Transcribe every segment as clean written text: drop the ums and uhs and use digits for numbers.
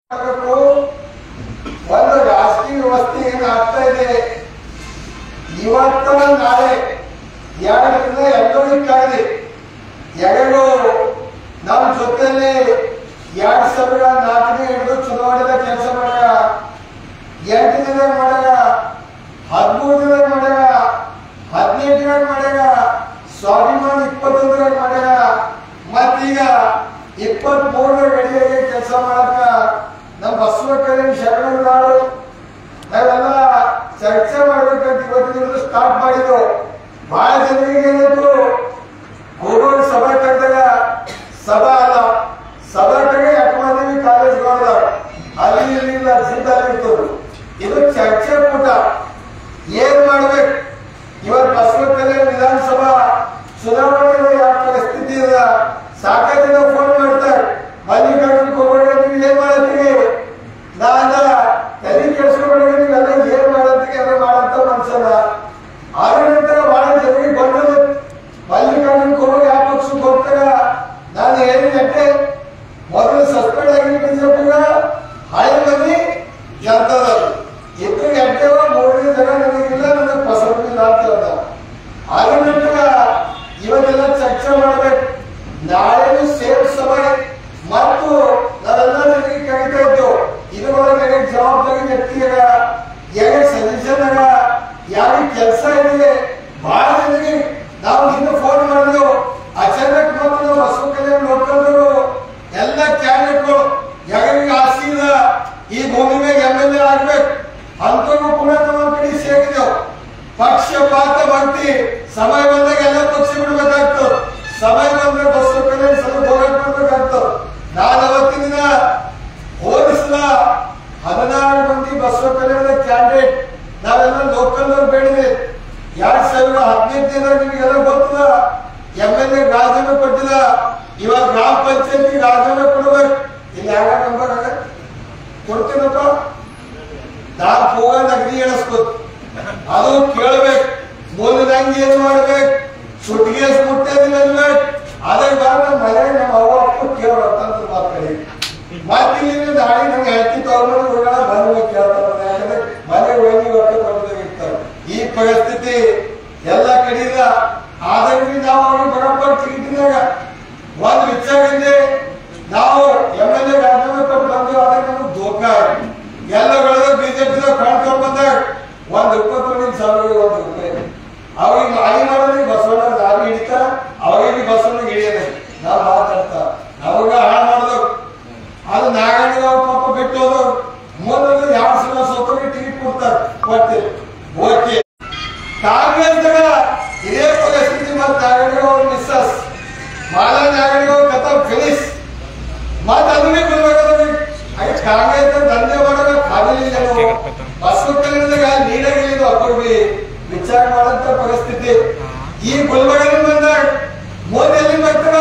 ಒಂದು ರಾಜಕೀಯ ವ್ಯವಸ್ಥೆ ಏನಾಗ್ತಾ ಇದೆ ಇವತ್ತ ನಾಳೆ ಎರಡರಿಂದ ಎಲ್ಲರಿಗಾಗಿ ಎರಡು ನಮ್ಮ ಜೊತೆಯಲ್ಲಿ 2004 ಹಿಡಿದು ಚುನಾವಣೆದ ಕೆಲಸ ಮಾಡ್ಯಾರ, 8 ದಿನ ಮಾಡ್ಯಾರ, 13 ದಿನ ಮಾಡ್ಯಾರ, 18 ದಿನ ಮಾಡ್ಯಾರ, ಸ್ವಾಭಿಮಾನ 21 ಮಾಡ್ಯಾರ, ಮತ್ತೀಗ 23 ಗಡಿಗೆ ಕೆಲಸ ಮಾಡಕ ನಮ್ಮ ಬಸವ ಕಲ್ಯಾಣ ಶರಣರು ನಾವೆಲ್ಲ ಚರ್ಚೆ ಮಾಡ್ಬೇಕಂತ ಇವತ್ತಿನಿಂದ ಸ್ಟಾರ್ಟ್ ಮಾಡಿದ್ರು. ಬಹಳ ಜನರಿಗೆ ಏನಾಯ್ತು, ಕೋವಿಡ್ ಸಭಾ ಕರೆದಾಗ ಸಭಾ ಅಲ್ಲ, ಸಭಾ ಕಡೆ ಅಕ್ಕಮದೇವಿ ಕಾಲೇಜ್ಗಳದ ಅಲ್ಲಿ ಇಲ್ಲಿ ಅರ್ಜಿದಾಗಿತ್ತು. ಇದು ಚರ್ಚೆ ಕೂಟ. ಏನ್ ಮಾಡ್ಬೇಕು ಇವತ್ತು ಬಸವ ಕಲ್ಯಾಣ ವಿಧಾನಸಭಾ ಚುನಾವಣೆ ಯಾವ ಪರಿಸ್ಥಿತಿ ಇದೆ, ಸಾಕಷ್ಟು ಜನ ಫೋನ್ ಮಾಡ್ತಾರೆ, ಮಲ್ಲಿಕಾರ್ಜುನ ಖರ್ಗೆ ನೀವು ಏನ್ ಮಾಡತ್ತೀರಿ, ನಾನ ತಲೆ ಕೆಡಿಸ್ಕೊಂಡ್ರೆ ನೀವೆಲ್ಲ ಏನ್ ಮಾಡತ್ತೀರಿ ಎಲ್ಲ ಮಾಡಂತ ಮನ್ಸಲ್ಲ. ಆದ ನಂತರ ಬಹಳ ಜನರಿಗೆ ಬಂದದ ಮಲ್ಲಿಕಾರ್ಜುನ ಖರ್ಗೆ ಯಾವ ಪಕ್ಷಕ್ಕೆ ಹೋಗ್ತಾರ. ನಾನು ಹೇಳಿದಂತೆ ಮೊದಲು ಸಸ್ಪೆಂಡ್ ಆಗಿ ಬಿಜೆಪಿಗ ಹಳೆ ಮಂದಿ ಜನತಾದವರು ಇತ್ತು ಎಂಟೇವ 3 ಜನ ನನಗಿಲ್ಲ, ನನಗೆ ಪಸಂದಿಲ್ಲ ಅಂತ ಹೇಳ್ದ. ಆದ ನಂತರ ಇವನ್ನೆಲ್ಲ ಚರ್ಚೆ ಮಾಡ್ಬೇಕು. ನಾಳೆ ಸೇಫ್ ಸಭೆ ಮತ್ತು ನಾವೆಲ್ಲ ಜನರಿಗೆ ಕರೀತಾ ಇದ್ದೇವೆ. ಇದರೊಳಗೆ ಜವಾಬ್ದಾರಿ ವ್ಯಕ್ತಿಯಾಗ ಯಾರಿಗೆ ಸಜೆಷನ್ ಆಗ ಯಾರಿಗೆ ಕೆಲಸ ಇದೆ ಬಹಳ ಜನರಿಗೆ ನಾವು ಹಿಂದೆ ಫೋನ್ ಮಾಡಿದೆವು. ಅಚಾನಕ್ ಮತ್ತು ನಾವು ಬಸವ ಕಲ್ಯಾಣ ನೋಡ್ಕೊಂಡ್ರು ಎಲ್ಲ ಕ್ಯಾಂಡಿಡೇಟ್ಗಳು ಯಾರಿಗೆ ಆಸೆ ಇದೆ ಈ ಭೂಮಿ ಮೇಲೆ MLA ಆಗ್ಬೇಕು ಅಂತೂ ಕೂಡ ನಮ್ಮ ಕಡೆ ಸೇರಿದೆವು. ಪಕ್ಷಪಾತ ಭಕ್ತಿ ಸಮಯ ಬಂದಾಗ ಎಲ್ಲ ಪಕ್ಷ ಬಿಡ್ಬೇಕಾಗ್ತದೆ, ಸಮಯ ಬಂದ್ರೆ ಬಸವ ಕಲ್ಯಾಣ ಸಭೆ ಹೋಗಕ್ ಬರ್ಬೇಕಾಗ್ತದೆ. ನಾನು ಅವತ್ತಿನ ದಿನ ಹೋಲಿಸಿದ 16 ಮಂದಿ ಬಸವ ಕಲ್ಯಾಣದ ಕ್ಯಾಂಡಿಡೇಟ್ ನಾವೆಲ್ಲ ಲೋಕಲ್ ಬೇಡಿದೆ. 2015 ನಿಮಗೆಲ್ಲ ಗೊತ್ತದ MLA ರಾಜೀನಾಮೆ ಕೊಟ್ಟಿಲ್ಲ. ಇವಾಗ ಗ್ರಾಮ ಪಂಚಾಯತಿ ರಾಜೀನಾಮೆ ಕೊಡ್ಬೇಕು. ಇಲ್ಲಿ ಯಾವ ನಂಬರ್ ಆಗ ಕೊಡ್ತೀನಪ್ಪ, ನಾನು ಹೋಗೋದು ಅಗ್ನಿ ಎಣಿಸ್ಬೋದು, ಅದು ಕೇಳ್ಬೇಕು. ಮೂಲದಂಗೆ ಏನ್ ಮಾಡ್ಬೇಕು, ಸುಟ್ಟಿಗೆ ಮುಟ್ಟದಿಲ್ಲ ಅನ್ಬೇಕು. ಅದೇ ಬಾರ ನಮ್ಮ ಮನೆಯಾಗ ನಮ್ಮ ಅವ್ವ ಅಪ್ಪ ಕೇಳೋದಂತ ಮಾತಾಡಿ ಮಾತಿಲ್ಲ. ನಾಳೆ ನಂಗೆ ಹೇಳ್ತಿ ತಗೊಂಡು ಹೋಗೋಣ ಬಂದು ಕೇಳ್ತಾರೆ, ಯಾಕಂದ್ರೆ ಮನೆ ಹೋಗಿ ಬರ್ತಾರೆ. ಈ ಪರಿಸ್ಥಿತಿ ಎಲ್ಲ ಕಡೆಯಿಂದ ಆದ್ರೆ ನಾವು ಅವ್ರಿಗೆ ಬರೋಬ್ಬರ ಟಿಕೆಟ್ನಾಗ ಒಂದು ವಿಚಾರ ಇದೆ. ನಾವು MLA ರಾಜೀನಾಮೆ ಕೊಟ್ಟು ಬಂದು ಆದ್ರೆ ನಮ್ಗೆ ಧೋಕ ಎಲ್ಲಗಳ ಬಿಜೆಪಿದಾಗ ಕಾಣ್ಕೊಂಡು ಬಂದಾಗ ₹1,20,000 ಅವ್ರಿಗೆ ಮಾರಿ ಮಾಡೋದ್ರಿಗೆ ಬಸವಣ್ಣ ದಾರಿ ಹಿಡಿತಾರ, ಅವ್ರಿಗೆ ಬಸವಣ್ಣಿಗೆ ಹಿಡಿಯೋದ ನಾವು ಮಾತಾಡ್ತಾ ಅವಾಗ ಹಾಳು ಮಾಡಿದವ್ರು. ಅದು ನಾಗಣ್ಣ ಅವ್ರ ಪಾಪ ಬಿಟ್ಟು ಹೋದವ್ರು. ಮುಂದೆ 2 ಸಲ ಸೋತವ್ರಿಗೆ ಟಿಕೆಟ್ ಕೊಡ್ತಾರೆ, ಕೊಡ್ತೀವಿ ಓಕೆ. ಕಾಂಗ್ರೆಸ್ದಾಗ ಇದೇ ಪರಿಸ್ಥಿತಿ. ಮತ್ತೆ ನಾಗಣ್ಣ ಅವ್ರ ಮಿಸ್ಸಸ್ ಮಾಲಾ ನಾಗಣ್ಣ ಅವ್ರ ಕಥಾ ಫಿನಿಶ್ ಮತ್ತೆ ಅದನ್ನೇ ಬಿಡ್ಬೇಕಾದ್ರೆ ಕಾಂಗ್ರೆಸ್ ದಂಧೆ ಮಾಡೋಣ ಕಾಗಲಿಲ್ಲ. ಬಸವ ಕಲ್ಯಾಣದಾಗ ನೀಡಾಗಿಲ್ಲ ಅಪ್ಪರ್ಬಿ ವಿಚಾರ ಮಾಡಂತ ಪರಿಸ್ಥಿತಿ. ಈ ಗುಲ್ಬರ್ಗದಿಂದ ಬಂದಾಗ ಮೋದಿ ಎಲ್ಲಿ ಬರ್ತಾರ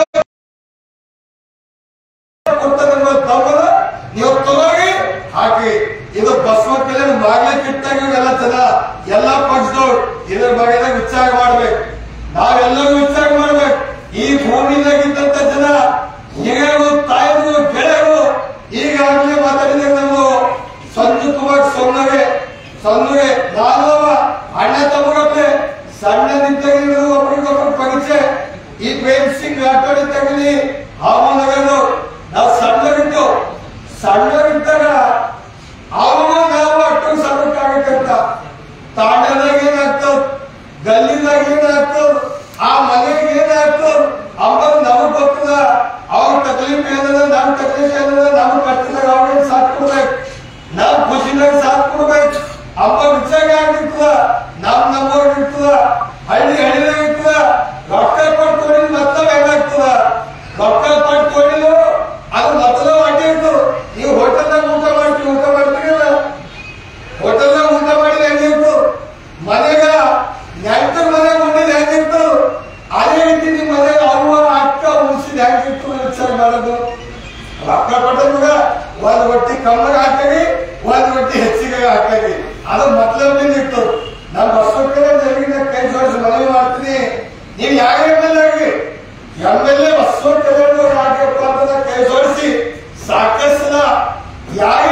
ತಮ್ಮದ ನೀವು ತಗೋಗಿ ಹಾಕಿ. ಇದು ಬಸವ ಕಲ್ಯಾಣ ಮಾಡ್ಲಿಕ್ಕೆ ಇಟ್ಟಾಗ ಎಲ್ಲ ಜನ ಎಲ್ಲಾ ಪಕ್ಷದವ್ರು ಇದ್ರ ಬಗ್ಗೆ ವಿಚಾರ ಮಾಡ್ಬೇಕು. ನಾವೆಲ್ಲರೂ ವಿಚಾರ ಮಾಡ್ಬೇಕು. ಈ ಭೂಮಿದಾಗಿದ್ದಂತ ಜನ ಹಿರಿಯರು ತಾಯಿರು ಗೆಳೆಯರು ಈಗಾಗಲೇ ಮಾತಾಡಿದಾಗ ನಾವು ಸಂಯುಕ್ತವಾಗಿ ಸೊನ್ನುಗೆ ನಾನು ಅಣ್ಣ ತಮ್ಮಗಪ್ಪೆ ಸಣ್ಣದಿದ್ದಾಗಿರೋ ಒಬ್ಬರಿಗೊಬ್ಬರು ಪರಿಚಯ. ಈ ಪ್ರೇಮ್ ಸಿಂಗ್ ರಾಠೋಡ್ ಇದ್ದಾಗಲಿ ಅವನಗರು ನಾವು ಸಣ್ಣರಿದ್ದಾಗ ಅವನು ನಾವು ಅಟ್ಟು ಸಣ್ಣಕ್ಕಾಗತ್ತಂತ ತಾಂಡದಾಗ ಏನಾಗ್ತದ, ಗಲ್ಲಿದಾಗ ಏನಾಗ್ತದ, ಆ ಮನೆಗೆ ಏನಾಗ್ತದ ಅಂಬದು ನಮಗ್ ಗೊತ್ತದ. ಅವ್ರ ತಕ್ಲೀಫ್ ಏನದ, ನಮ್ ತಕ್ಲೀಫ್ ಏನದ, ನಮ್ ಕಷ್ಟದಾಗ ಅವ್ರಿಗೆ ಸಾಥ್ ಕೊಡ್ಬೇಕು, ನಮ್ ಖುಷಿನಾಗ ಸಾಥ್ ಕೊಡ್ಬೇಕು ಅಂಬ ವಿಚಾರ ಆಗಿರ್ತದ. ನಮ್ಮವ್ರಿಗೆ ಇರ್ತದ, ಹಳ್ಳಿದಾಗ ಇರ್ತದ. ರೊಕ್ಕ ಕೊಟ್ಟು ಕೊಡಿದ್ ಮತ್ತೊಬ್ಬ ಹೆಂಗಾಗ್ತದ, ರೊಕ್ಕ ಕೊಟ್ಟು ಕೊಡಿಲು ಅದು ಮೊದಲು ಅಡ್ಡಿ ಇರ್ತದ. ನೀವು ಹೋಟೆಲ್ದಾಗ ಊಟ ಮಾಡ್ತೀರಲ್ಲ, ಹೋಟೆಲ್ದಾಗ ಊಟ ಮಾಡಿದ್ರೆ ಹೆಂಗಿರ್ತದ, ಮನೆಗ ನೆಂಟರ ಮನೆಗೆ ಉಂಡಿದ್ ಹೆಂಗಿರ್ತದ, ಅದೇ ರೀತಿ ನಿಮ್ಮ ಮನೆಗೆ ಅವ್ವ ಅಕ್ಕ ಉಳಿಸಿದ್ ಹೆಂಗಿರ್ತದ ವಿಚಾರ ಮಾಡೋದು. ರೊಕ್ಕ ಕೊಟ್ಟವಾಗ ಒಂದ್ ರೊಟ್ಟಿ ಕಮ್ಮಗ ಹಾಕಿ, ಒಂದ್ ರೊಟ್ಟಿ ಹೆಚ್ಚಿಗೆ ಹಾಕಿ, ಅದು ಮತ್ಲಬ್ಲಿಂದ ಇರ್ತದ. ನಮ್ಮ ಬಸವ ಕಲ್ಯಾಣ ಜನರಿಗೆ ಕೈ ಜೋಡಿಸಿ ಮನವಿ ಮಾಡ್ತೀನಿ, ನೀವು ಯಾವ MLA ಆಗಿ MLA ಬಸವ ಕಲ್ಯಾಣ ಆಗ್ಯಪ್ಪ ಅಂತ ಕೈ ಜೋಡಿಸಿ ಸಾಕಷ್ಟು ಯಾರು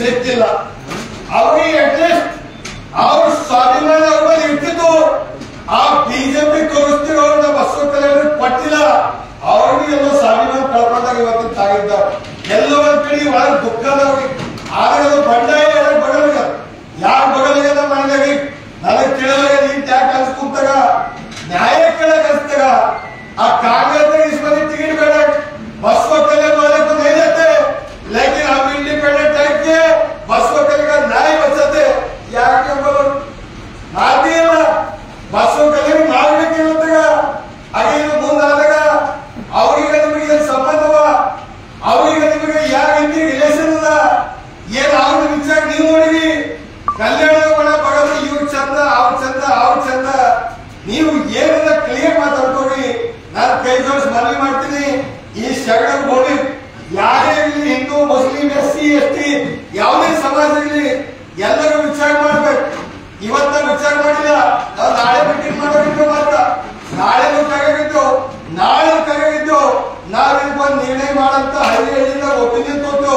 ಶಿಸ್ತಿಲ್ಲ. ಅವ್ರಿಗೆ ಅಟ್ಲೀಸ್ಟ್ ಅವ್ರ ಸ್ವಾಭಿಮಾನ ಅವ್ರ ಮೇಲೆ ಇರ್ತಿತ್ತು. ಆ ಬಿಜೆಪಿ ತೋರಿಸ್ತಿರೋ ಬಸವ ಕಲ್ಯಾಣ ಕೊಟ್ಟಿಲ್ಲ. ಅವ್ರಿಗೆ ಎಲ್ಲೋ ಸ್ವಾಭಿಮಾನ ಕಳ್ಕೊಂಡಾಗ ಇವತ್ತಿನ ತಾಗಿದ್ದಾರೆ. ಎಲ್ಲೋ ಒಂದ್ ಕಡೆ ಒಳಗೆ ದುಃಖದವ್ರಿಗೆ ಆದ್ರೆ ಅದು ಬಂಡಾಯ ಬಗಲಿಗ ಯಾರು ಬಗಲಿಗದ ಮಾಡಿದಾಗ ನನಗ್ ಕೇಳಲಾಗ ನೀನ್ ಯಾಕೆ ಅನ್ಸ್ಕೊಂತಾಗ ನ್ಯಾಯ ಕೇಳಕ್ ಅನ್ಸ್ತಾಗ ಆ ಕಾಂಗ್ರೆಸ್ इस बार टिकट ಬೇಡ बसव कल्याण वाले को नहीं देते लेकिन हम इंडिपेंडेंट टाइप के बसव कल्याण का न्याय बचाते ಯಾಕೆ बोलो ಮಾತಿ ಇಲ್ಲ बसव कल्याण ಮಾಡಬೇಕಿರುತ್ತಾಗ ಹಾಗೆ ಇದು ಮುಂದಾದಾಗ ಅವರಿಗೆ ನಿಮಗೆ ಸಂಬಂಧವ ಅವರಿಗೆ ನಿಮಗೆ ಯಾರು ಇಂಡಿ ರಿಲೇಷನ್ ಇಲ್ಲ ಏನು ಅವ್ರ ವಿಚಾರ ನೀವು ನೋಡಿರಿ ಕಲ್ಯಾಣ ಒಳ ಬಗಲು ಇವ್ರು ಚಂದ ಅವ್ರು ಚಂದ ಅವ್ರು ಚಂದ ನೀವು ಏನನ್ನ ಕ್ಲಿಯರ್ ಮಾತಾಡ್ಕೋರಿ. ನಾನು ಕೈ ಜೋಡಿಸಿ ಮನವಿ ಮಾಡ್ತೀನಿ ಈ ಶರಣ ಗೋಡಿ ಯಾರೇ ಇರಲಿ ಹಿಂದೂ ಮುಸ್ಲಿಂ SC ST ಯಾವುದೇ ಸಮಾಜ ಇರಲಿ ಎಲ್ಲರೂ ವಿಚಾರ ಮಾಡ್ಬೇಕು. ಇವತ್ತ ವಿಚಾರ ಮಾಡಿಲ್ಲ ನಾವು ನಾಳೆ ಮೀಟಿಂಗ್ ಮಾಡೋದಿತ್ತು ಮಾತ್ರ ನಾಳೆ ಕರೆಗಿದ್ದು ನಾಳೆ ಕರೆಗಿದ್ದು ನಾವಿಲ್ಲಿ ಒಂದು ನಿರ್ಣಯ ಮಾಡಂತ ಹಳ್ಳಿಯಿಂದ ಒಪಿನಿಯನ್ ತೊಟ್ಟು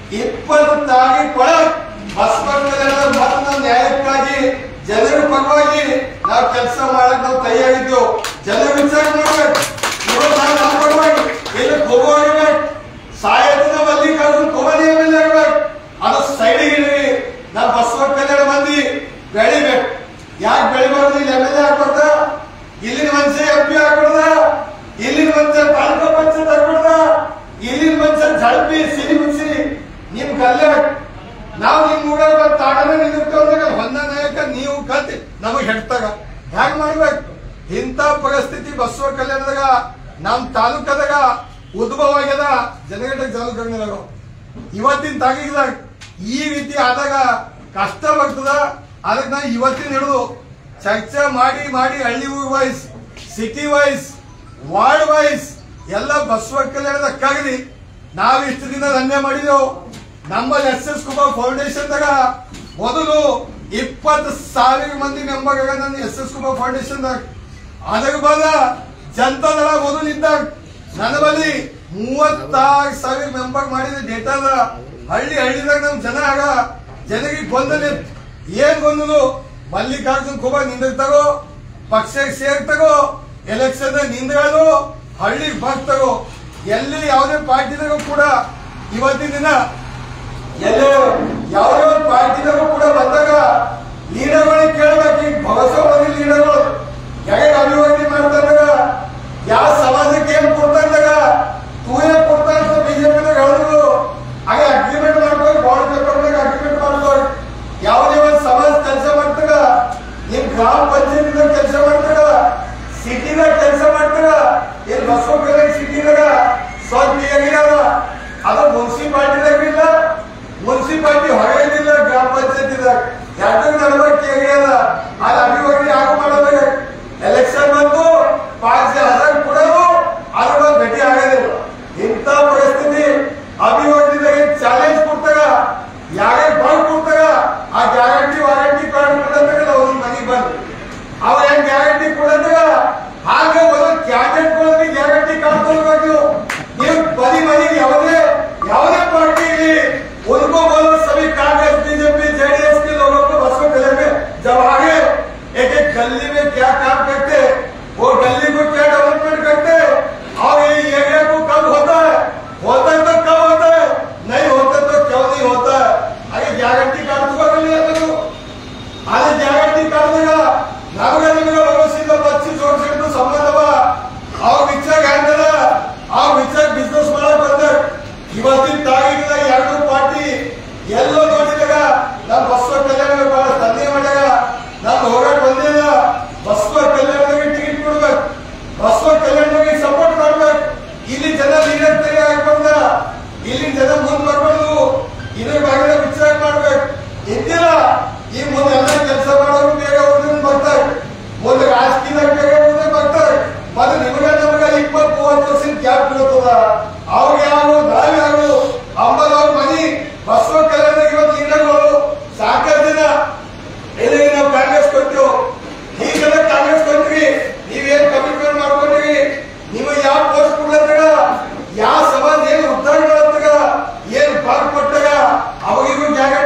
20 ತಾರೀಕು ಒಳಗೆ ಬಸವ ಕಲ್ಯಾಣ ಮತ ನ್ಯಾಯಕ್ಕಾಗಿ ಜನರ ಪರವಾಗಿ ನಾವು ಕೆಲಸ ಮಾಡಕ್ ನಾವು ತಯಾರಿದ್ದೆವು. ಜನ ವಿಚಾರ ಮಾಡ್ಬೇಕು. ಇವತ್ತು ನಾವು ಪರವಾಗಿ ಇಲ್ಲಿ ಹೋಗುವಾಗಬೇಕು ಸಾಯದ ಮಲ್ಲಿಕಾರ್ಜುನ್ ಖೋಬಾನಿ ಎಮ್ಎಲ್ಎ ಆಗ್ಬೇಕು. ಅದು ಸೈಡಿಗೆ ಇಡ್ರಿ. ನಾವು ಬಸವ ಕಲ್ಯಾಣ ಮಂದಿ ಬೆಳಿಬೇಕು. ಯಾಕೆ ಬೆಳಿಬಾರ್ದು? ಇಲ್ಲಿ ಎಮ್ಎಲ್ಎ ಆಗ್ಬಾರ್ದ, ಇಲ್ಲಿನ ಮನುಷ್ಯ MP ಆಗ್ಬಾರ್ದ, ಇಲ್ಲಿನ ಮನುಷ್ಯ ತಾಲೂಕಾ ಪಂಚಾಯತ್ ಆಗ್ಬಾರ್ದ, ಇಲ್ಲಿನ ಮನುಷ್ಯ ಜಡ್ಪಿ ಸಿರಿ ಮುನ್ಸಿ ನಿಮ್ ಕಲ್ಯಾಣ ನಾವು ನಿಮ್ ಊರ ತಾಡನೆ ನಿಂತಿರ್ತೇವೆ ಹೊಂದ ನಾಯಕ ನೀವು ಕತ್ತಿ ನಮಗ್ ಹೆಡ್ತಾಗ ಹ್ಯಾಂಗ ಮಾಡ್ಬೇಕು? ಇಂಥ ಪರಿಸ್ಥಿತಿ ಬಸವ ಕಲ್ಯಾಣದಾಗ ನಮ್ ತಾಲೂಕದಾಗ ಉದ್ಭವ ಆಗ್ಯದ. ಜನಗಟ್ಟಕ್ಕೆ ಜಾಲೂಕಂಗ ಇವತ್ತಿನ ತಾಗಿದಾಗ ಈ ರೀತಿ ಆದಾಗ ಕಷ್ಟ ಬರ್ತದ. ಅದಕ್ಕೆ ನಾವು ಇವತ್ತಿನ ಹಿಡಿದು ಚರ್ಚೆ ಮಾಡಿ ಮಾಡಿ ಹಳ್ಳಿ ಊರ್ wise city wise ward wise ಎಲ್ಲ ಬಸವ ಕಲ್ಯಾಣದಕ್ಕಾಗಲಿ ನಾವು ಇಷ್ಟು ದಿನ ಧನ್ಯ ಮಾಡಿದೆವು. ನಮ್ಮಲ್ಲಿ SS ಕುಮಾರ್ ಫೌಂಡೇಶನ್ ಮೊದಲು 20,000 ಮಂದಿ ಮೆಂಬರ್ ನನ್ನ SS ಕುಮಾರ್ ಫೌಂಡೇಶನ್ ಅದಾಗ ಬಂದ ಜನತಾದಳ ಮೊದಲಿದ್ದಾಗ ನನ್ನ ಬಳಿ 36,000 ಮೆಂಬರ್ ಮಾಡಿದ ಡೇಟಾದ ಹಳ್ಳಿದಾಗ ನಮ್ ಜನ ಆಗ ಜನರಿಗೆ ಗೊಂದಲ ಏನ್ ಗೊಂದಲು ಮಲ್ಲಿಕಾರ್ಜುನ್ ಖೋಬಾ ನಿಂದಿರ್ತಾರೋ ಪಕ್ಷಕ್ಕೆ ಸೇರ್ತಾರೋ ಎಲೆಕ್ಷನ್ ನಿಂದಗಳು ಹಳ್ಳಿ ಬರ್ತಾರೋ ಎಲ್ಲಿ ಯಾವುದೇ ಪಾರ್ಟಿದಾಗೂ ಕೂಡ ಇವತ್ತಿನ ದಿನ ಎಲ್ಲೇ ಯಾವುದೇ ಒಂದು ಪಾರ್ಟಿದಾಗೂ ಕೂಡ ಬಂದಾಗ ಲೀಡರ್ಗಳಿಗೆ ಕೇಳಬೇಕು. ಈಗ ಭವಿಷ್ಯವಾದಿ ಲೀಡರ್ಗಳು ಹೇಗೆ ಅಭಿವೃದ್ಧಿ ಮಾಡ್ತಾಗ ಯಾವ ಸಮಾಜಕ್ಕೆ ಏನ್ ಕೊಡ್ತಾಗ ತೂಯೇ ಕೊಡ್ತಾ ಅಂತ ಬಿಜೆಪಿದಾಗ ಹೇಳಿದ್ರು. ಹಾಗೆ ಅಗ್ರಿಮೆಂಟ್ ಮಾಡ್ಕೊಂಡು ಬಾಂಡ್ ಪೇಪರ್ನಾಗ ಅಗ್ರಿಮೆಂಟ್ ಮಾಡ್ಕೊಂಡು ಯಾವುದೇ ಒಂದು ಸಮಾಜ ಕೆಲಸ ಮಾಡ್ತಾಗ ನಿಮ್ ಗ್ರಾಮ ಪಂಚಾಯತ್ ಕೆಲಸ ಮಾಡ್ತಾಗ ಸಿಟಿದಾಗ ಕೆಲಸ ಮಾಡ್ತಾಗ ಏನ್ ಬಸವ ಕಲ್ಯಾಣ ಸಿಟಿದಾಗ ಸ್ವಲ್ಪ ಹೇಗಿಲ್ಲ ಅದು ಮುನ್ಸಿಪಾಲಿಟಿದಾಗ ಇಲ್ಲ ಮುನ್ಸಿಪಾಲಿಟಿ ಹೊರಗಿಲ್ಲ ಗ್ರಾಮ ಪಂಚಾಯತ್ ಇದಾಗ ಎರಡು ನಡವಳಿಕೆ ಹೇಗಿಲ್ಲ ಅದು ಅಭಿವೃದ್ಧಿ ಆಗ ಮಾಡೋದಾಗ ಎಲೆಕ್ಷನ್ ಬಂದು 5,000 ಕೊಡೋದು ಅದ್ರ ಭೇಟಿ ಆಗೋದಿಲ್ಲ. ಇಂಥ ಪರಿಸ್ಥಿತಿ ಅಭಿವೃದ್ಧಿದಾಗ ಚಾಲೆಂಜ್ ಕೊಡ್ತಾಗ ಯಾರೇ ಬಾಳ್ ಕೊಡ್ತಾಗ ಆ ಗ್ಯಾರಂಟಿ ವಾರಂಟಿ ಕಾರ್ಡ್ ಕೊಡಂತಾಗ ಅವ್ರ ಮನೆಗೆ ಬಂದು ಅವ ಹೆಂಗ್ ಗ್ಯಾರಂಟಿ ಕೊಡಂತಾಗ ಹಾಗ ಒಂದು ಕ್ಯಾಂಡಿಡೇಟ್ ಗಳಿಗೆ ಗ್ಯಾರಂಟಿ ಕಾರ್ಡ್ ಕೊಡ್ಬೇಕು. ನೀವು ಬದಿ ಮನೆಗೆ ಯಾವುದೇ पार्टी उनको बोलो सभी कांग्रेस बीजेपी जेडीएस के लोगों को बसव कल्याण में जब आगे एक एक गली में क्या काम करते वो गली को क्या डेवलपमेंट करते और ये एरिया को कब होता है तो कब होता है नहीं होता तो क्यों नहीं होता है. अरे ग्यारंटी कार्ड तो अरे ग्यारंटी कार्ड देगा नमगे निಮಗೆ ಭವಿಷ್ಯದ 25 ವರ್ಷದ ಸಂಬಂಧವ ಅವ್ರ ವಿಚಾರ ಹ್ಯಾಂಗದ ಅವ್ರ ವಿಚಾರ ಬಿಸ್ನೆಸ್ ಮಾಡಕ್ ಬಂದ್ರೆ ಇವತ್ತಿನ ತಾರೀಕಿನ ಎರಡು ಪಾರ್ಟಿ ಎಲ್ಲೋ ನೋಡಿದಾಗ ನಮ್ಮ ಬಸವ ಕಲ್ಯಾಣ ಬಹಳ ಧನ್ಯ ಮಾಡ್ಯಾಗ ನಮ್ಮ ಹೋರಾಟ ಬಂದಿಲ್ಲ. ಬಸವ ಕಲ್ಯಾಣಕ್ಕೆ ಟಿಕೆಟ್ ಕೊಡ್ಬೇಕು, ಬಸವ ಕಲ್ಯಾಣಕ್ಕೆ ಸಪೋರ್ಟ್ ಮಾಡ್ಬೇಕು. ಇಲ್ಲಿ ಜನ ಲೀಡರ್ ತಯಾರಿ ಆಗ್ಬಂದ ಇಲ್ಲಿ ಜನ ಮುಂದ್ ಬರ್ಬಾರ್ದು. ಇದ್ರ ಬಗ್ಗೆ ವಿಚಾರ ಮಾಡ್ಬೇಕು. ಇದ್ದಿಲ್ಲ ಈ ಮುಂದೆ ಎಲ್ಲ ಕೆಲಸ ಮಾಡೋರು ಬೇಗ ಹೋದ್ರೆ ಬರ್ತಾರೆ, ಮುಂದೆ ರಾಜಕೀಯದಾಗ ಬೇಗ ಹೋದ್ರೆ ಬರ್ತಾರೆ. ಮತ್ತೆ ನಿಮಗೆ ನಮಗೆ 20-30% ಗ್ಯಾಪ್ ಬೀಳ್ತದ. ಅವ್ರಿಗೆ ಯಾವ ನಾವ್ ಯಾರು ಅಂಬಲ್ ಅವ್ರ ಮನಿ ಬಸವ ಕಲ್ಯಾಣ ಇವತ್ತು ಲೀಡರ್ಗಳು ಸಾಕಷ್ಟು ದಿನ ಇಲ್ಲಿ ನಾವು ಕಾಂಗ್ರೆಸ್ ಕೊಡ್ತೀವಿ ಈಗೆಲ್ಲ ಕಾಂಗ್ರೆಸ್ ಕೊಡ್ತೀವಿ. ನೀವೇನ್ ಕಮಿಟ್ಮೆಂಟ್ ಮಾಡ್ಕೊಂಡಿರಿ ನಿಮಗೆ ಯಾವ ಪೋಸ್ಟ್ ಕೊಡ್ಲತ್ತಾಗ ಯಾವ ಸಮಾಜ ಏನು ಉದ್ಧಾರ ಮಾಡತ್ತಾಗ ಏನ್ ಪಾಕ್ ಕೊಟ್ಟಾಗ ಅವಾಗಿಗೂ ಜಾಗ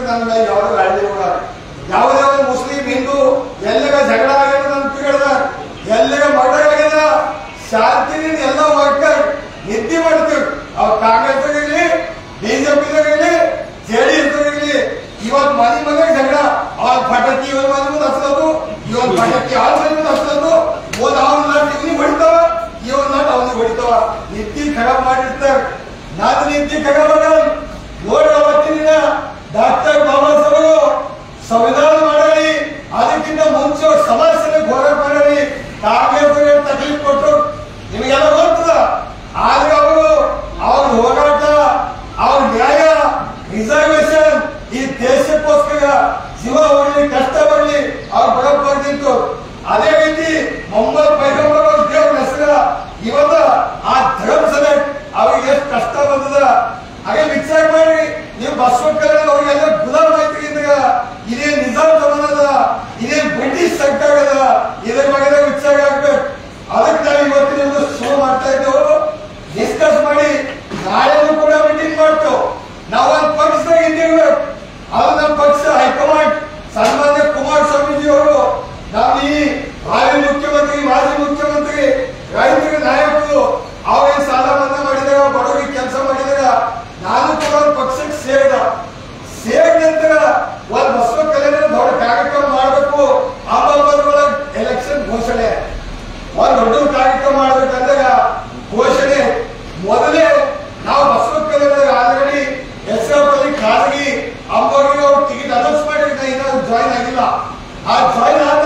ನನ್ನ ಮೇಲೆ ಯಾವ್ದು ಹಳ್ಳಿ ಹೋಗ ಯಾವುದೇ ಒಂದು ಮುಸ್ಲಿಂ ಹಿಂದೂ ಎಲ್ಲಗ ಜಗಳ ಆಗ್ಯದ ನನ್ನ ತಿಳ್ದ ಎಲ್ಲಗ ಮರ್ಡರ್ ಆಗ್ಯದ ಶಾಂತಿನಿಂದ ಎಲ್ಲ ವರ್ಕರ್ ನಿದ್ದೆ ಮಾಡ್ತೀವಿ ಅವ್ರು ಕಾಂಗ್ರೆಸ್ ಇರಲಿ ಬಿಜೆಪಿ ಜೆಡಿಎಸ್ ಇರಲಿ ಇವತ್ತು ಮನೆ ಮನೆ ಜಗಳ ಅವ್ರ ಪಟಾಕಿ ಇವನ್ ಮನೆ ಮುಂದೆ ಹಚ್ಚೋದು ಇವನ್ ಪಟಾಕಿ ಅವ್ರ ಮನೆ ಮುಂದೆ ಹಚ್ಚೋದು ಓದ್ ಅವ್ನ ನಾಟ್ ಇವನಿಗೆ ಹೊಡಿತಾವ ಇವನ್ ನಾಟ್ ಅವನಿಗೆ ಹೊಡಿತಾವ ನಿದ್ದೆ ಖರಾಬ್ ಮಾಡಿರ್ತಾರೆ ನಾನು ನಿದ್ದೆ ಖರಾಬ್ ಆಗಲ್ಲ ನೋಡಿ ಅವತ್ತಿನ ದಿನ ಡಾಕ್ಟರ್ ಬಾಬಾ ಸಾಹೇಬರು ಸಂವಿಧಾನ ಮಾಡಿ ಅದಕ್ಕಿಂತ ಮುಂಚೆ ಸಮಾಜ ಸೇವೆ ಹೋರಾಟ ಮಾಡಿ ಕಾಂಗ್ರೆಸ್ ತಕಲೀಫ್ ಕೊಟ್ಟರು ನಿಮಗೆಲ್ಲ ಗೊತ್ತದ ಆದ್ರೆ ಅವರು ಅವ್ರ ಹೋರಾಟ ಅವ್ರ ನ್ಯಾಯ ರಿಸರ್ವೇಶನ್ ಈ ದೇಶಕ್ಕೋಸ್ಕರ ಜೀವ ಹೋಗ್ಲಿ ಕಷ್ಟ ಬರಲಿ ಅವ್ರ ಬರಬಾರ್ದಿತ್ತು ಅದೇ ರೀತಿ ಮೊಹಮ್ಮದ್ ಪೈಗಂಬರ್ ಅವ್ರ ದೇವ್ರ ಹೆಸರ ಇವತ್ತ ಆ ಧರ್ಮ ಸಮೇತ ಅವ್ರಿಗೆ ಎಷ್ಟು ಕಷ್ಟ ಬಂದದ ಹಾಗೆ ವಿಚಾರ ಮಾಡಿ ನೀವು ಬಸವಕಲ್ಯಾಣ ಅವ್ರಿಗೆಲ್ಲ ಗುಲಾಮ್ ಆಯ್ತು ಇದೇ ನಿಜಾಮ್ ಜಮಾನದ ಇದೇ ಬ್ರಿಟಿಷ್ ಸರ್ಕಾರ ಅದ ಇದ್ರ ಬಗ್ಗೆ ವಿಚಾರ ಆಗ್ಬೇಕು ಅದಕ್ಕೆ ನಾವು ಇವತ್ತಿನ ಶೋ ಮಾಡ್ತಾ ಇದ್ದೇವೆ ಡಿಸ್ಕಸ್ ಮಾಡಿ ನಾಳೆನೂ ಕೂಡ ಮೀಟಿಂಗ್ ಮಾಡ್ತೇವೆ ನಾವು ಒಂದು ಪಕ್ಷದಾಗ ಇದ್ದೀವಿ ಅದು ನಮ್ಮ ಪಕ್ಷ ಹೈಕಮಾಂಡ್ ಸನ್ಮಾನ್ಯ ಕುಮಾರಸ್ವಾಮೀಜಿ ಅವರು ನಾವು ಈ ಹಾಲಿ ಮುಖ್ಯಮಂತ್ರಿ ಮಾಜಿ ಮುಖ್ಯಮಂತ್ರಿ ರೈತರಿಗೆ ನಾಯಕರು ಅವ್ರೇನ್ ಸಾಲ ಮನ್ನಾ ಮಾಡಿದಾಗ ಬಡವರಿಗೆ ಕೆಲಸ ಮಾಡಿದಾಗ ನಾನು ಕೂಡ ಒಂದು ಪಕ್ಷಕ್ಕೆ ಸೇರಿದ ನಂತರ ಒಂದು ಬಸವ ಕಲ್ಯಾಣ ದೊಡ್ಡ ಕಾರ್ಯಕ್ರಮ ಮಾಡಬೇಕು ಆಮೇಲೆ ಎಲೆಕ್ಷನ್ ಘೋಷಣೆ ಒಂದು ದೊಡ್ಡ ಕಾರ್ಯಕ್ರಮ ಮಾಡ್ಬೇಕಂದಾಗ ಘೋಷಣೆ ಮೊದಲೇ ನಾವು ಬಸವ ಕಲ್ಯಾಣ ಆಲ್ರೆಡಿ ಎಸ್ಎಫ್ ಖಾಸಗಿ ಅಂಬೋರಿಗೆ ಅವ್ರು ಟಿಕೆಟ್ ಅನೌನ್ಸ್ ಮಾಡಿದ್ರೆ ಇನ್ನೂ ಜಾಯಿನ್ ಆಗಿಲ್ಲ ಆ ಜಾಯಿನ್ ಆದ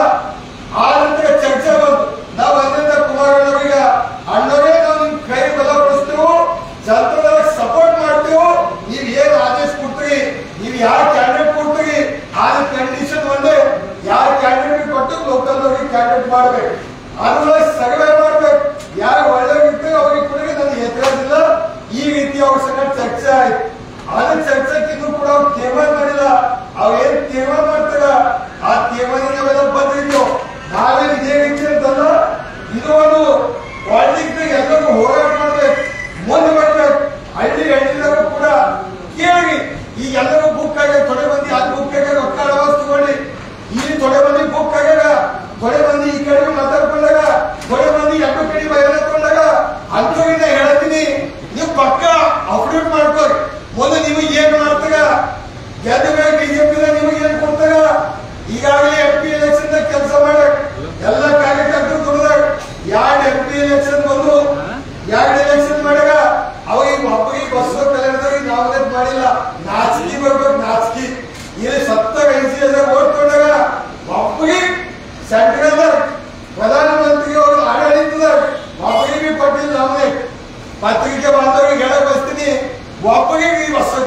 ನಂತರ ಚರ್ಚೆ ಬಂತು ನಾವು ಅಂದಿಂದ ಕುಮಾರಣ್ಣವರಿಗೆ ಅಣ್ಣವರೇ ನಾವು ನಿಮ್ ಕೈ ಬಲಪಡಿಸ್ತೀವಿ ಜನತಾದಳ ಸಪೋರ್ಟ್ ಮಾಡ್ತೀವಿ ನೀವ್ ಏನ್ ಆದೇಶ ಕೊಡ್ತೀರಿ ನೀವ್ ಯಾರ ಕ್ಯಾಂಡಿಡೇಟ್ ಕೊಡ್ತೀರಿ ಆದ ಕಂಡೀಷನ್ ಒಂದೇ ಯಾರ ಕ್ಯಾಂಡಿಡೇಟ್ ಕೊಟ್ಟು ಲೋಕಲ್ದವ್ರಿಗೆ ಕ್ಯಾಂಡಿಡೇಟ್ ಮಾಡ್ಬೇಕು ಅದ್ರೊಳಗೆ ಸರ್ವೆ ಮಾಡ್ಬೇಕು ಯಾರು ಒಳ್ಳೆ ಇರ್ತೀವಿ ಅವ್ರಿಗೆ ಕೂಡ ನನಗೆ ಎದುರಾಗಿಲ್ಲ ಈ ರೀತಿ ಅವ್ರ ಸಂಗಡ ಚರ್ಚೆ ಆಯ್ತು ಆದ ಚರ್ಚೆಗೆ ಇನ್ನೂ ಕೂಡ ಅವ್ರು ತೀರ್ಮಾನ ಮಾಡಿಲ್ಲ ಅವ್ರು ಏನ್ ತೀರ್ಮಾನ ಮಾಡ್ತಾರ ಆ ತೀರ್ಮಾನ ನಾವೆಲ್ಲ ಬಂದಿದ್ದೆವು ನಾವೇನ್ ಇದೇ ರೀತಿ ಅಂತಲ್ಲ ಇದು ಒಂದು ಪಾಲಿಟಿಕ್ಸ್ ಎಲ್ಲರೂ ಹೋರಾಟ ಮಾಡ್ಬೇಕು ಮುಂದೆ ಮಾಡ್ಬೇಕು ಹಳ್ಳಿದಾಗ ಕೂಡ ಕೇಳಿ ಈಗ ಎಲ್ಲರೂ ಬುಕ್ ಆಗ್ಯಾರ ತೊಡೆ ಮಂದಿ ಅಲ್ಲಿ ಬುಕ್ ಆಗ್ಯಾರ ರೊಕ್ಕ ಅಡವಾನ್ಸ್ ತಗೊಂಡು ಇಲ್ಲಿ ತೊಡೆ ಮಂದಿ ಬುಕ್ ಆಗ್ಯಾರ ತೊಡೆ ಮಂದಿ ಈ ಕಡೆ ಮಾತಾಡ್ಕೊಂಡಾಗ ತೊಡೆ ಮಂದಿ ಎರಡು ಕಡೆ ಬಯಲಾಕೊಂಡಾಗ ಅಂತವ್ರಿಂದ ಹೇಳ್ತೀನಿ ನೀವು ಪಕ್ಕ ಅಪ್ಡೇಟ್ ಮಾಡ್ಕೋರಿ ಮೊದಲು ನಿಮಗೆ ಏನ್ ಮಾಡ್ತಾಗ ಗೆದ್ದ ಮೇಲೆ ಬಿಜೆಪಿ ನಿಮಗೆ ಏನ್ ಕೊಡ್ತಾಗ ಈಗಾಗಲೇ MP ಎಲೆಕ್ಷನ್ ಕೆಲಸ ಮಾಡಕ್ ಎಲ್ಲ ಕಾರ್ಯಕರ್ತರು ದುಡಿದಾಗ ಎರಡು MP ಎಲೆಕ್ಷನ್ ಬಂದು ಎರಡು ಎಲೆಕ್ಷನ್ ಮಾಡಾಗ ಅವಾಗ ಒಬ್ಬರಿಗೆ ಬಸವ ಕಲ್ಯಾಣದವ್ರಿಗೆ ನಾವೇ ಮಾಡಿಲ್ಲ ನಾಚಿಕೆ ಬರ್ಬೇಕು ನಾಚಿಕೆ ಇಲ್ಲಿ 70-80 ಓದ್ಕೊಂಡಾಗ ಒಬ್ಬರಿಗೆ ಸೆಂಟ್ರಲ್ ಪ್ರಧಾನಮಂತ್ರಿ ಅವರು ಆಡಳಿತದ ಒಬ್ಬರಿಗೆ ಪಟ್ಟಿಲ್ಲ ನಾವೇ ಪತ್ರಿಕೆ ಬಾಂಧವರಿಗೆ ಹೇಳಕ್ ಬಸ್ತೀನಿ ಒಬ್ಬರಿಗೆ ಬಸವ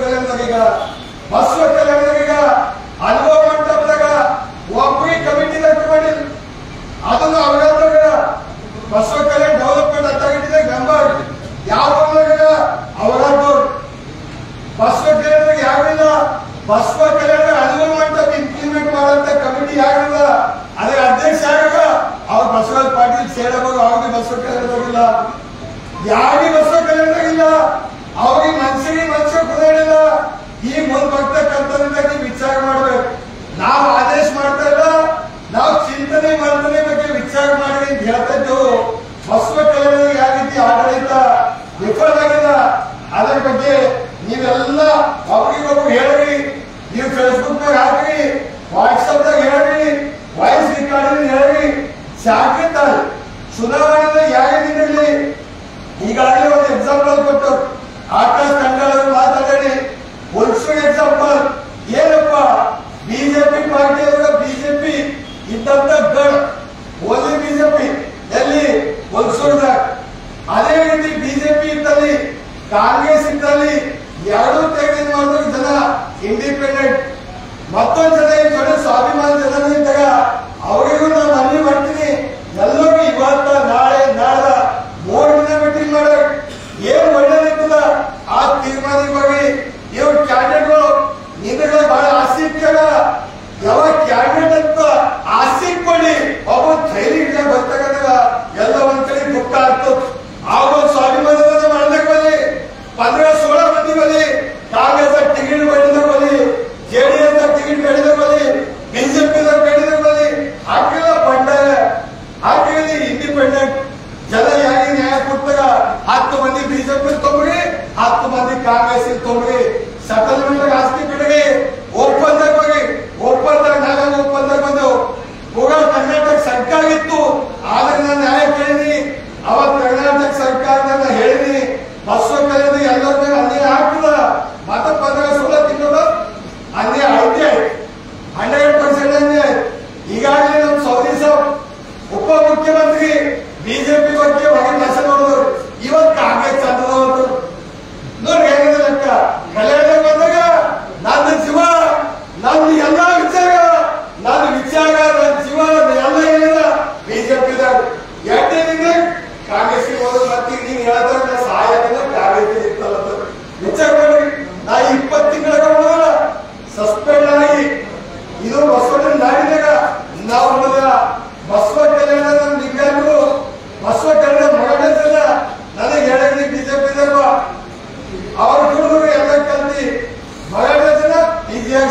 ಕಲ್ಯಾಣದವರೀಗ ಅನುಭವ ಮಂಟಪದಾಗ ಒಬ್ಬರಿಗೆ ಕಮಿಟಿ ಮಾಡಿಲ್ಲ ಅದನ್ನು ಅವರ ಬಸವ ಕಲ್ಯಾಣ ಡೆವಲಪ್ಮೆಂಟ್ ಅಥಾರಿಟಿದಾಗ ಮೆಂಬರ್ ಯಾವ ಅವರಾದವ್ರು ಬಸವ ಕಲ್ಯಾಣದಾಗ ಯಾರಿಲ್ಲ ಬಸವ ಕಲ್ಯಾಣ ಅನುಭವ ಮಂಟಪ ಇಂಪ್ಲಿಮೆಂಟ್ ಮಾಡಂತ ಕಮಿಟಿ ಯಾರಿಲ್ಲ ಅದರ ಅಧ್ಯಕ್ಷ ಯಾರಾಗ ಅವ್ರ ಬಸವರಾಜ್ ಪಾಟೀಲ್ ಸೇಡಬಹುದು ಅವ್ರಿಗೆ ಬಸವ ಕಲ್ಯಾಣದಾಗಿಲ್ಲ ಯಾರಿಗೆ ಬಸವ ಕಲ್ಯಾಣದಾಗಿಲ್ಲ ಅವ್ರಿಗೆ ಮನುಷ್ಯ ಕುದಿಯಲಿಲ್ಲ ಈ ಮುಂದ್ ಬರ್ತಕ್ಕಂಥದ್ರಿಂದ ನೀವು ವಿಚಾರ ಮಾಡ್ಬೇಕು ನಾವು ಆದೇಶ ಮಾಡ್ತಾ ಇಲ್ಲ ನಾವು ಚಿಂತನೆ ಮಂಥನೆ ಬಗ್ಗೆ ವಿಚಾರ ಮಾಡಿ ಅಂತ ಹೇಳ್ತಾ ಇದ್ದೆವು ಬಸವ ಕಲ್ಯಾಣ ಯಾವ ರೀತಿ ಆಡಳಿತ ವಿಫಲ ಆಗಿದೆ ಅದರ ಬಗ್ಗೆ ನೀವೆಲ್ಲ ಒಬ್ಬರಿಗೊಬ್ರು ಹೇಳ್ರಿ ನೀವು ಫೇಸ್ಬುಕ್ ದಾಗ ಹಾಕ್ರಿ ವಾಟ್ಸ್ಆಪ್ ದಾಗ ಹೇಳ್ರಿ ವಾಯ್ಸ್ ರೆಕಾರ್ಡಿಂಗ್ ಹೇಳ್ರಿ ಜಾಗೃತ ಚುನಾವಣೆಯಲ್ಲಿ ಯಾರೇ ದಿನದಲ್ಲಿ ಈಗಾಗಲೇ ಒಂದು ಎಕ್ಸಾಂಪಲ್ ಕೊಟ್ಟು ಆಕಾಶ್ ಕಂಡಾಳ ಮಾತಾಡಿ ಹುಲ್ಸೂರ್ ಎಕ್ಸಾಂಪಲ್ ಏನಪ್ಪ ಬಿಜೆಪಿ ಪಾರ್ಟಿ ಬಿಜೆಪಿ ಇದ್ದಂತ ಗಡ್ ಓನ್ಲಿ ಬಿಜೆಪಿ ಎಲ್ಲಿ ಹುಲ್ಸೂರ್ದಾಗ ಅದೇ ರೀತಿ ಬಿಜೆಪಿ ಇದ್ದಲ್ಲಿ ಕಾಂಗ್ರೆಸ್ ಇದ್ದಲ್ಲಿ ಎರಡೂ ತೆಗೆದು ಮಾಡಿದ್ರು ಜನ ಇಂಡಿಪೆಂಡೆಂಟ್ ಮತ್ತೊಂದು ಜನ ಈ ದೊಡ್ಡ ಸ್ವಾಭಿಮಾನ ಜನ ಇದ್ದಾಗ ಅವರಿಗೂ ನಾನು ಮನವಿ ಮಾಡ್ತೀನಿ ಎಲ್ಲರಿಗೂ ಇವತ್ತ ನಾಳೆ ನಾಡ 3 ದಿನ ಮೀಟಿಂಗ್ ಮಾಡ ಏನ್ ಒಳ್ಳೇದಿರ್ತದ ಆ ತೀರ್ಮಾನವಾಗಿ ಇವ್ರ ಕ್ಯಾಂಡಿಡೇಟ್ಗಳು ನಿಮಗೆ ಬಹಳ ಆಸಕ್ತಿ ಯಾವ ಕ್ಯಾಂಡಿಡೇಟ್ ಅಂತ ಆಸಕ್ತಿ ಕೊಡಿ ಒಬ್ಬ ಧೈರ್ಯ ಬರ್ತಕ್ಕಂಥ ಎಲ್ಲ ಒಂದ್ ಕಡೆ ದುಃಖ ಆಗ್ತದೆ ಆ ಒಂದು ಸ್ವಾಭಿಮಾನ ಮಾಡ್ಲಿಕ್ಕೆ ಬನ್ನಿ 15-16 ಮಂದಿ ಬನ್ನಿ ಕಾಂಗ್ರೆಸ್ ಟಿಕೆಟ್ ಬಂದ ಬನ್ನಿ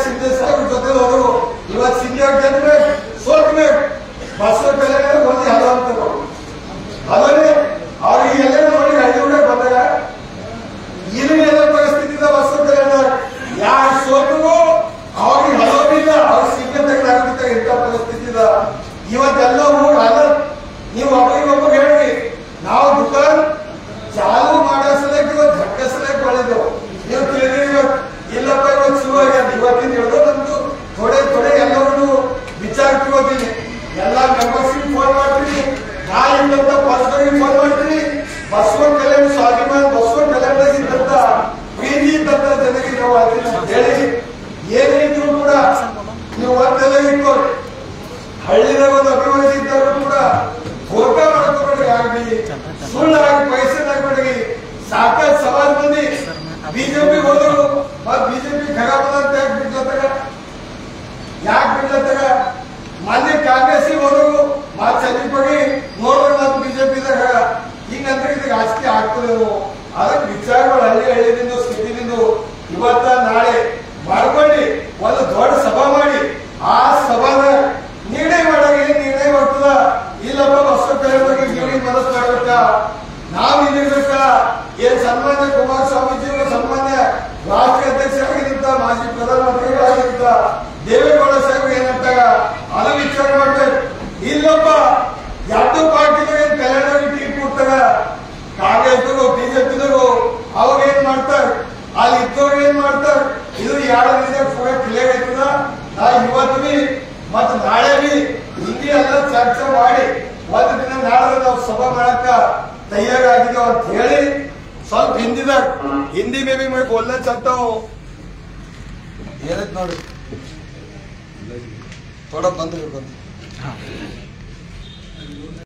ಶಿಂದೆ ಸಾಹೇಬ್ರ ಜೊತೆ ಹೋದ್ರು. ಇವತ್ತು ಸಿಂಧಿಯಾಗ ಗೆದ್ಬೇಕು, ಸೋಲ್ಬೇಕು, ಬಸವ ಕಲ್ಯಾಣ ಒಂದು ಹಲೋ ಅಂತಾರೆ. ಅದನ್ನೇ ಅವ್ರಿಗೆ ಎಲ್ಲ ನೋಡಿ ಹಳ್ಳಿ ಕೂಡ ಬಂದಾಗ ಏನೇನೆಲ್ಲ ಪರಿಸ್ಥಿತಿ ಇದೆ ಬಸವ ಕಲ್ಯಾಣ. ಯಾರು ಸೋತರು ಅವ್ರಿಗೆ ಹಲೋಬಿಲ್ಲ, ಅವ್ರಿಗೆ ಸಿಂಗ ತೆಗೆದಾಗುತ್ತೆ. ಇಂಥ ಪರಿಸ್ಥಿತಿ ಇದೆ ಇವತ್ತೆಲ್ಲ ಊರು ಅಲ್ಲ. ನೀವು ಒಬ್ಬರಿಗೊಬ್ಬರು ಹೇಳಿ ನಾವು ದುಕಾನ್ ಚಾಲು ಮಾಡೋ ಸಲಕ್ಕೆ ಇವತ್ತು ಧಕ್ಕ ಸಲಕ್ಕೆ ಒಳ್ಳೆದೆವು. ನೀವು ತಿಳಿದ್ರಿ ಇಲ್ಲಪ್ಪ ಇವತ್ತು ಶುರು ಆಗ್ಯಾದ. ಇವತ್ತಿನ ಹಿಡಿದು ನಮ್ದು ಥೋಡೆ ಥೋಡೆ ಎಲ್ಲರೂ ವಿಚಾರ ತಿಳ್ಕೋತೀನಿ. ಎಲ್ಲ ಮೆಂಬರ್ಸಿಗೆ ಫೋನ್ ಮಾಡ್ತೀನಿ, ನಾ ಇಲ್ಲಂತ ಪರ್ಸನಲ್ ಫೋನ್ ಮಾಡ್ತೀನಿ. ಬಸವ ಕಲ್ಯಾಣ ಸ್ವಾಭಿಮಾನ ಬಸವ ಕಲ್ಯಾಣದಾಗಿದ್ದಂತ ಪ್ರೀತಿ ಇದ್ದಂತ ಜನರಿಗೆ ನಾವು ಅದನ್ನ ಹೇಳಿ ಏನಿದ್ರು ಕೂಡ ನೀವು ಒಂದೆಲ್ಲ ಇಟ್ಕೊಳ್ರಿ. ಹಳ್ಳಿದಾಗ ಒಂದು ಅಭಿವೃದ್ಧಿ ಇದ್ದರೂ ಕೂಡ ಧೋಕಾ ಮಾಡ್ಕೊಬೇಡ್ರಿ, ಆಗ್ಲಿ ಸುಳ್ಳಾಗಿ ಪೈಸೆ ತಗೊಬೇಡ್ರಿ. ಸಾಕಷ್ಟು ಸವಾಲ್ ಮಂದಿ ಬಿಜೆಪಿ ಹೋದ್ರು, ಮತ್ ಬಿಜೆಪಿ ಖರಾಬ್ ಅಂತ ಯಾಕೆ ಬಿಡ್ಲತ್ತಾಗ ಮೊನ್ನೆ ಕಾಂಗ್ರೆಸ್ ಹೋದ್ರು, ಮತ್ ಸಂದೀಪ್ ಹೋಗಿ ನೋಡಿದ್ರೆ ಮತ್ತೆ ಬಿಜೆಪಿದಾಗ ಹಿಂಗಂದ್ರೆ ಇದಕ್ಕೆ ರಾಜಕೀಯ ಆಗ್ತದೇನು. ಅದಕ್ಕೆ ವಿಚಾರಗಳು ಹಳ್ಳಿದಿಂದ ಸ್ಥಿತಿನಿಂದ ಇವತ್ತ ನಾಳೆ ಮಾಡ್ಕೊಂಡು ಒಂದು ದೊಡ್ಡ ಸಭಾ ಮಾಡಿ ಆ ಸಭಾದ ನಿರ್ಣಯ ಮಾಡಾಗ ಏನ್ ನಿರ್ಣಯ ಬರ್ತದ. ಇಲ್ಲಪ್ಪ ಬಸವ ಕಲ್ಯಾಣದಾಗ ಇವ್ರಿಗೆ ಮನಸ್ಸು ಮಾಡ್ಬೇಕ, ನಾವ್ ಇಲ್ಲಿರ್ಬೇಕ. ಏನ್ ಸನ್ಮಾನ್ಯ ಕುಮಾರಸ್ವಾಮೀಜಿ ಸನ್ಮಾನ್ಯ ರಾಷ್ಟ್ರೀಯ ಅಧ್ಯಕ್ಷರಾಗಿದ್ದಂತ ಮಾಜಿ ಪ್ರಧಾನಮಂತ್ರಿಗಳಾಗಿದ್ದ ದೇವೇಗೌಡ ಸಾಹೇಬ್ ಏನಂತಾಗ ಅದು ವಿಚಾರ ಮಾಡ್ಬೇಕು. ಇಲ್ಲಪ್ಪ ಎರಡು ಪಾರ್ಟಿಗಳು ಏನ್ ಕಲ್ಯಾಣವಾಗಿ ಟೀಮ್ ಕೊಡ್ತಾಗ ಕಾಂಗ್ರೆಸ್ದವರು ಬಿಜೆಪಿದವರು ಅವಾಗ ಏನ್ ಮಾಡ್ತಾರ, ಅಲ್ಲಿ ಇದ್ದವ್ರು ಏನ್ ಮಾಡ್ತಾರ. ಇದು ಎರಡರಿಂದ ಪೂರ ಕ್ಲಿಯರ್ ಆಯ್ತದ. ನಾ ಇವತ್ತು ಬಿ ಮತ್ ನಾಳೆ ಬಿ ಹಿಂದಿ ಎಲ್ಲ ಚರ್ಚೆ ಮಾಡಿ ಒಂದು ದಿನ ನಾಳೆ ನಾವು ಸಭಾ ಮಾಡಕ ತಯಾರಾಗಿದ್ದೇವೆ ಅಂತ ಹೇಳಿ ಸ್ವಲ್ಪ ಹಿಂದಿ ಮೇ भी मैं बोलना चाहता हूँ. ನೋಡಿ थोड़ा बंद